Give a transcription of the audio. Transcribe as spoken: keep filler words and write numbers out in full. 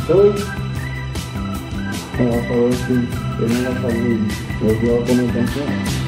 Estoy a favor, sí, que no va a salir, lo que va a poner atención.